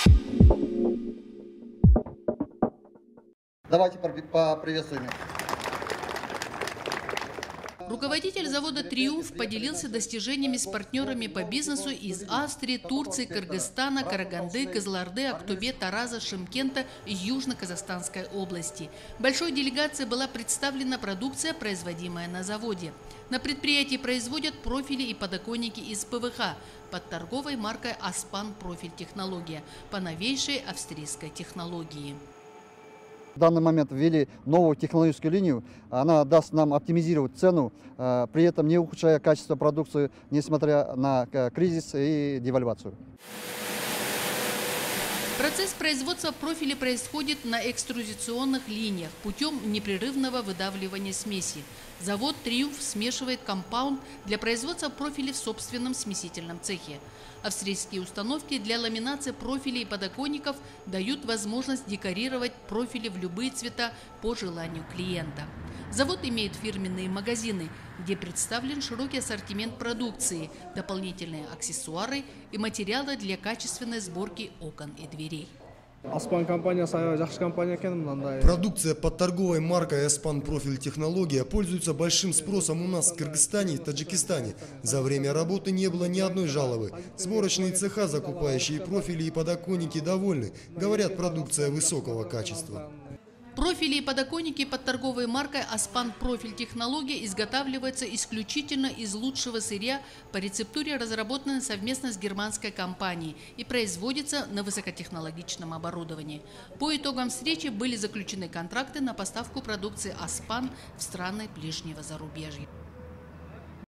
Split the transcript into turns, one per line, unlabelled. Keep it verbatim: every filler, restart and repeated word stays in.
Давайте поприветствуем их.
Руководитель завода «Триумф» поделился достижениями с партнерами по бизнесу из Австрии, Турции, Кыргызстана, Караганды, Кызылорды, Актубе, Тараза, Шымкента и Южно-Казахстанской области. Большой делегацией была представлена продукция, производимая на заводе. На предприятии производят профили и подоконники из Пэ Вэ Ха под торговой маркой «Аспан Профиль Технология» по новейшей австрийской технологии.
В данный момент ввели новую технологическую линию. Она даст нам оптимизировать цену, при этом не ухудшая качество продукции, несмотря на кризис и девальвацию.
Процесс производства профиля происходит на экструзационных линиях путем непрерывного выдавливания смеси. Завод «Триумф» смешивает компаунд для производства профилей в собственном смесительном цехе. Австрийские установки для ламинации профилей и подоконников дают возможность декорировать профили в любые цвета по желанию клиента. Завод имеет фирменные магазины, где представлен широкий ассортимент продукции, дополнительные аксессуары и материалы для качественной сборки окон и дверей.
Продукция под торговой маркой «Аспан Профиль Технология» пользуется большим спросом у нас в Кыргызстане и Таджикистане. За время работы не было ни одной жалобы. Сборочные цеха, закупающие профили и подоконники, довольны. Говорят, продукция высокого качества.
Профили и подоконники под торговой маркой «Аспан Профиль Технология» изготавливаются исключительно из лучшего сырья по рецептуре, разработанной совместно с германской компанией, и производятся на высокотехнологичном оборудовании. По итогам встречи были заключены контракты на поставку продукции «Аспан» в страны ближнего зарубежья.